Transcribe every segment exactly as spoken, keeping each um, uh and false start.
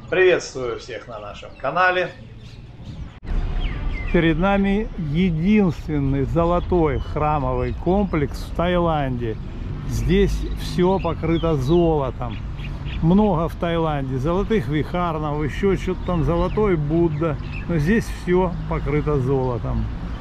Приветствую всех на нашем канале. Перед нами единственный золотой храмовый комплекс в Таиланде. Здесь все покрыто золотом. Много в Таиланде золотых вихарнов, еще что-то там, золотой Будда. Но здесь все покрыто золотом.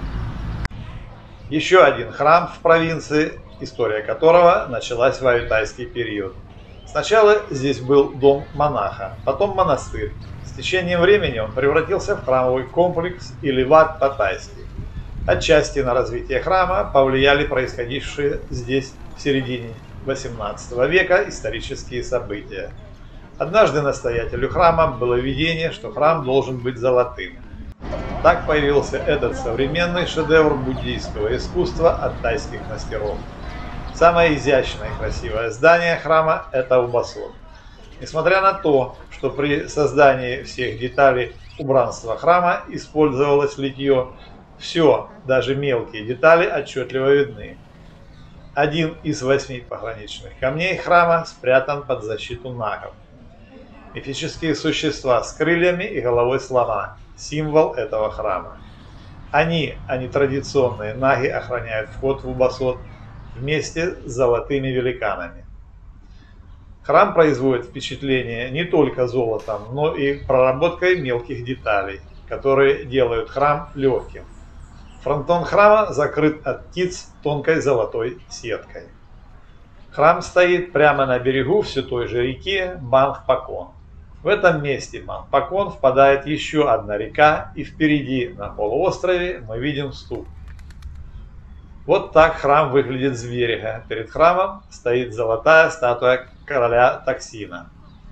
Еще один храм в провинции, история которого началась в аютайский период. Сначала здесь был дом монаха, потом монастырь. С течением времени он превратился в храмовый комплекс или ват по-тайски. Отчасти на развитие храма повлияли происходившие здесь в середине восемнадцатого века исторические события. Однажды настоятелю храма было видение, что храм должен быть золотым. Так появился этот современный шедевр буддийского искусства от тайских мастеров. Самое изящное и красивое здание храма – это Убасот. Несмотря на то, что при создании всех деталей убранства храма использовалось литье, все, даже мелкие детали, отчетливо видны. Один из восьми пограничных камней храма спрятан под защиту нагов. Мифические существа с крыльями и головой слона – символ этого храма. Они, а не традиционные наги, охраняют вход в Убасот вместе с золотыми великанами. Храм производит впечатление не только золотом, но и проработкой мелких деталей, которые делают храм легким. Фронтон храма закрыт от птиц тонкой золотой сеткой. Храм стоит прямо на берегу все той же реки Мангпакон. В этом месте Мангпакон впадает еще одна река, и впереди на полуострове мы видим ступ. Вот так храм выглядит с берега. Перед храмом стоит золотая статуя короля Таксина.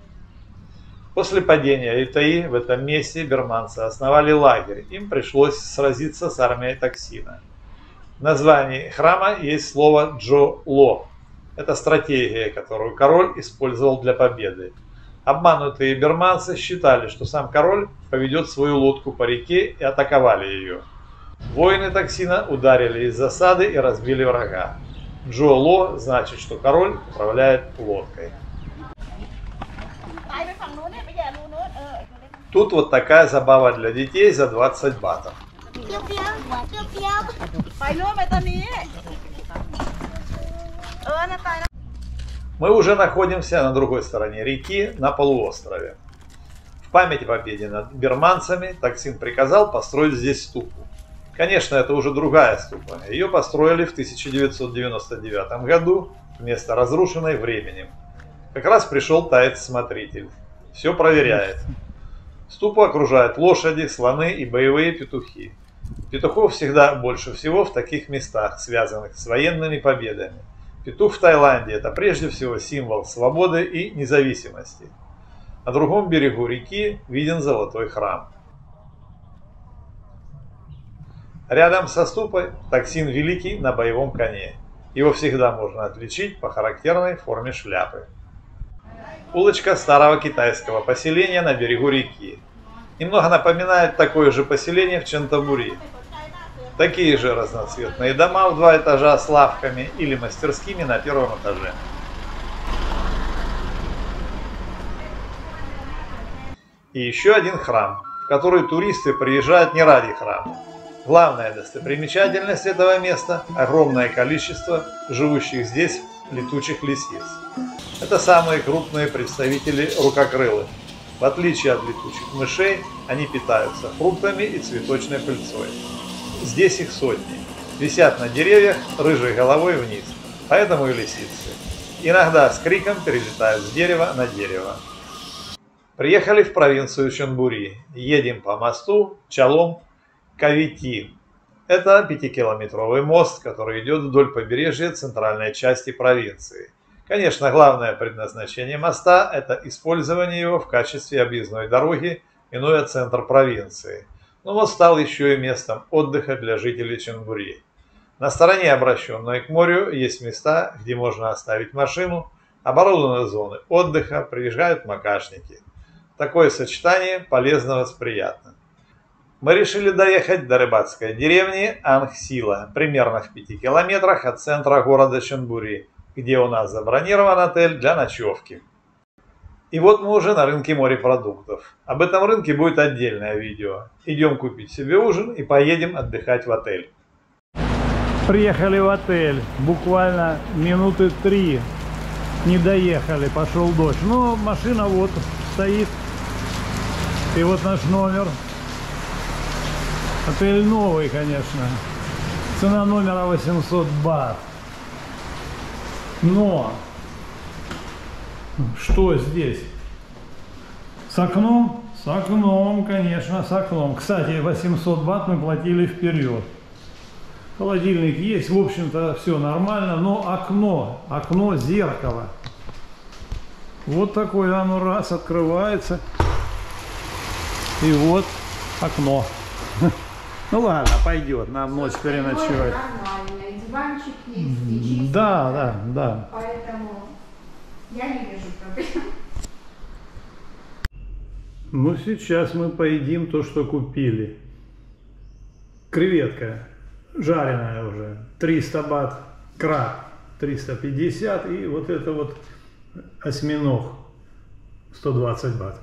После падения Аютаи в этом месте бирманцы основали лагерь. Им пришлось сразиться с армией Таксина. В названии храма есть слово «Джо-Ло». Это стратегия, которую король использовал для победы. Обманутые бирманцы считали, что сам король поведет свою лодку по реке, и атаковали ее. Воины Таксина ударили из засады и разбили врага. Джо-Ло значит, что король управляет лодкой. Тут вот такая забава для детей за двадцать батов. Мы уже находимся на другой стороне реки, на полуострове. В память о победе над бирманцами Таксин приказал построить здесь ступу. Конечно, это уже другая ступа. Ее построили в тысяча девятьсот девяносто девятом году, вместо разрушенной временем. Как раз пришел таец-смотритель. Все проверяет. Ступу окружают лошади, слоны и боевые петухи. Петухов всегда больше всего в таких местах, связанных с военными победами. Петух в Таиланде – это прежде всего символ свободы и независимости. На другом берегу реки виден золотой храм. Рядом со ступой Таксин Великий на боевом коне. Его всегда можно отличить по характерной форме шляпы. Улочка старого китайского поселения на берегу реки. Немного напоминает такое же поселение в Чантабури. Такие же разноцветные дома в два этажа с лавками или мастерскими на первом этаже. И еще один храм, в который туристы приезжают не ради храма. Главная достопримечательность этого места – огромное количество живущих здесь летучих лисиц. Это самые крупные представители рукокрылых. В отличие от летучих мышей, они питаются фруктами и цветочной пыльцой. Здесь их сотни. Висят на деревьях рыжей головой вниз, поэтому и лисицы. Иногда с криком перелетают с дерева на дерево. Приехали в провинцию Чонбури. Едем по мосту Чалом-Кавити. Это пятикилометровый мост, который идет вдоль побережья центральной части провинции. Конечно, главное предназначение моста – это использование его в качестве объездной дороги, минуя центр провинции. Но мост стал еще и местом отдыха для жителей Чонбури. На стороне, обращенной к морю, есть места, где можно оставить машину, оборудованы зоны отдыха, приезжают макашники. Такое сочетание полезного с приятным. Мы решили доехать до рыбацкой деревни Ангсила, примерно в пяти километрах от центра города Чонбури, где у нас забронирован отель для ночевки. И вот мы уже на рынке морепродуктов. Об этом рынке будет отдельное видео. Идем купить себе ужин и поедем отдыхать в отель. Приехали в отель. Буквально минуты три не доехали, пошел дождь. Но машина вот стоит. И вот наш номер. Отель новый, конечно. Цена номера восемьсот бат. Но что здесь? С окном? С окном, конечно, с окном. Кстати, восемьсот бат мы платили вперед. Холодильник есть, в общем-то, все нормально, но окно, окно, зеркало. Вот такое оно раз открывается. И вот окно. Ну ладно, пойдет, нам ночь переночевать. Диванчик есть, и чистый. Да, да, да. Поэтому я не вижу проблем. Ну, сейчас мы поедим то, что купили. Креветка жареная уже, триста бат, краб триста пятьдесят и вот это вот осьминог сто двадцать бат.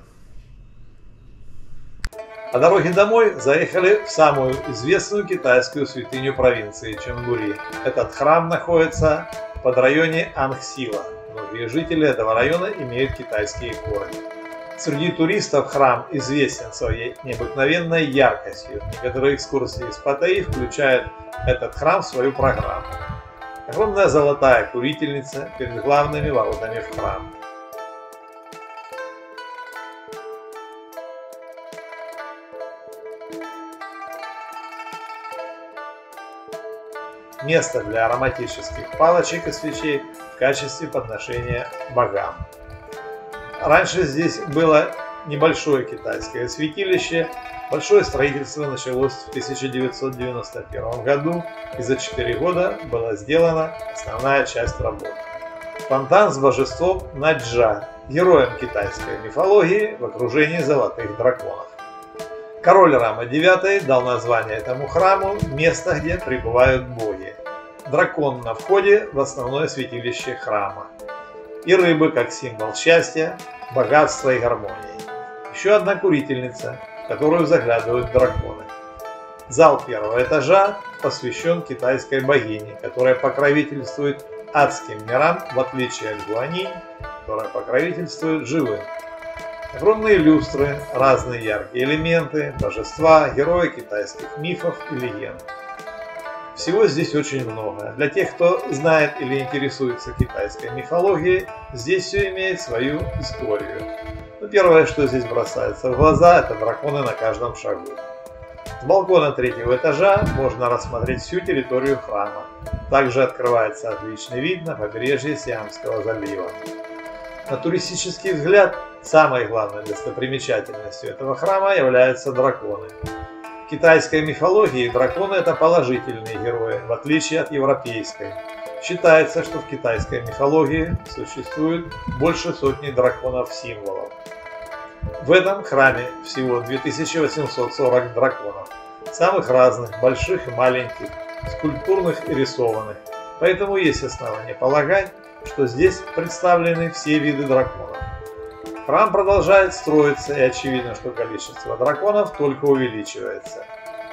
По дороге домой заехали в самую известную китайскую святыню провинции Чонбури. Этот храм находится в подрайоне Ангсила. Многие жители этого района имеют китайские корни. Среди туристов храм известен своей необыкновенной яркостью. Некоторые экскурсии из Паттайи включают этот храм в свою программу. Огромная золотая курительница перед главными воротами в храм. Место для ароматических палочек и свечей в качестве подношения богам. Раньше здесь было небольшое китайское святилище. Большое строительство началось в тысяча девятьсот девяносто первом году, и за четыре года была сделана основная часть работ. Фонтан с божеством Наджа, героем китайской мифологии в окружении золотых драконов. Король Рама девятый дал название этому храму место, где пребывают боги. Дракон на входе в основное святилище храма. И рыбы как символ счастья, богатства и гармонии. Еще одна курительница, в которую заглядывают драконы. Зал первого этажа посвящен китайской богине, которая покровительствует адским мирам, в отличие от Гуанинь, которая покровительствует живым. Огромные люстры, разные яркие элементы, божества, герои китайских мифов и легенд. Всего здесь очень много. Для тех, кто знает или интересуется китайской мифологией, здесь все имеет свою историю. Но первое, что здесь бросается в глаза, это драконы на каждом шагу. С балкона третьего этажа можно рассмотреть всю территорию храма. Также открывается отличный вид на побережье Сиамского залива. На туристический взгляд, самой главной достопримечательностью этого храма являются драконы. В китайской мифологии драконы – это положительные герои, в отличие от европейской. Считается, что в китайской мифологии существует больше сотни драконов-символов. В этом храме всего две тысячи восемьсот сорок драконов, самых разных, больших и маленьких, скульптурных и рисованных. Поэтому есть основания полагать, что здесь представлены все виды драконов. Храм продолжает строиться, и очевидно, что количество драконов только увеличивается.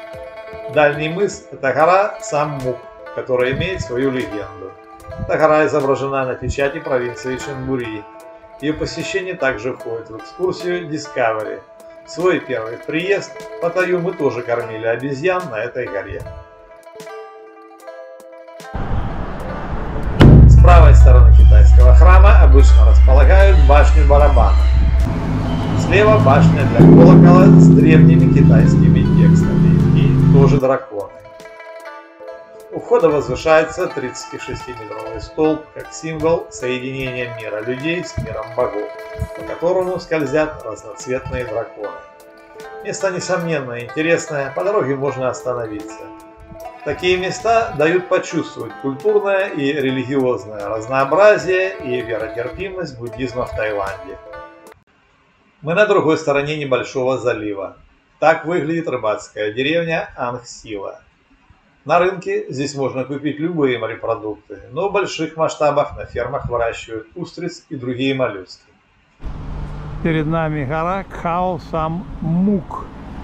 Дальний мыс – это гора Саммук, которая имеет свою легенду. Эта гора изображена на печати провинции Чонбури. Ее посещение также входит в экскурсию Discovery. В свой первый приезд в Паттайю мы тоже кормили обезьян на этой горе. С правой стороны китайского храма обычно располагают башню барабана. Слева башня для колокола с древними китайскими текстами и тоже драконы. У входа возвышается тридцатишестиметровый столб как символ соединения мира людей с миром богов, по которому скользят разноцветные драконы. Место несомненно интересное, по дороге можно остановиться. Такие места дают почувствовать культурное и религиозное разнообразие и веротерпимость буддизма в Таиланде. Мы на другой стороне небольшого залива. Так выглядит рыбацкая деревня Ангсила. На рынке здесь можно купить любые морепродукты, но в больших масштабах на фермах выращивают устриц и другие моллюски. Перед нами гора Khao Sam Muk.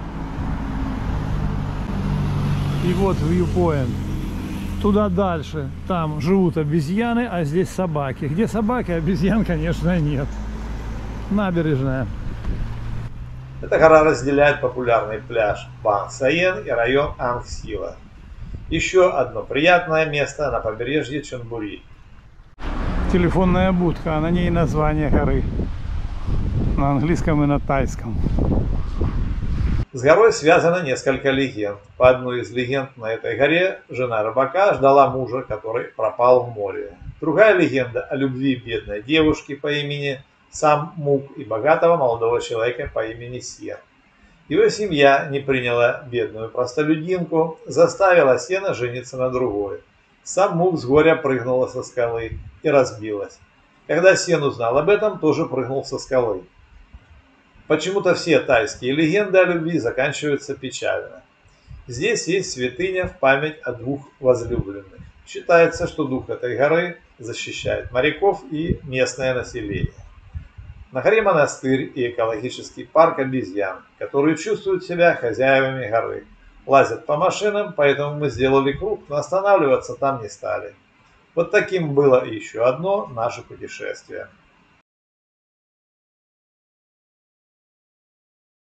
И вот viewpoint. Туда дальше. Там живут обезьяны, а здесь собаки. Где собаки, обезьян, конечно, нет. Набережная. Эта гора разделяет популярный пляж Бан Саен и район Ангсила. Еще одно приятное место на побережье Чонбури. Телефонная будка, а на ней название горы. На английском и на тайском. С горой связано несколько легенд. По одной из легенд, на этой горе жена рыбака ждала мужа, который пропал в море. Другая легенда о любви бедной девушки по имени Сам Мук и богатого молодого человека по имени Сен. Его семья не приняла бедную простолюдинку, заставила Сена жениться на другой. Сам Мук с горя прыгнула со скалы и разбилась. Когда Сен узнал об этом, тоже прыгнул со скалы. Почему-то все тайские легенды о любви заканчиваются печально. Здесь есть святыня в память о двух возлюбленных. Считается, что дух этой горы защищает моряков и местное население. На горе монастырь и экологический парк обезьян, которые чувствуют себя хозяевами горы. Лазят по машинам, поэтому мы сделали круг, но останавливаться там не стали. Вот таким было еще одно наше путешествие.